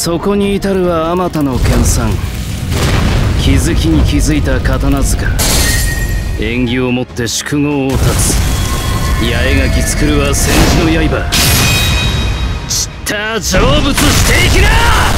そこに至るはあまたの研鑽。気づきに気づいた刀塚。縁起をもって宿業を断つ。八重垣作るは千字の刃。散った成仏していきな。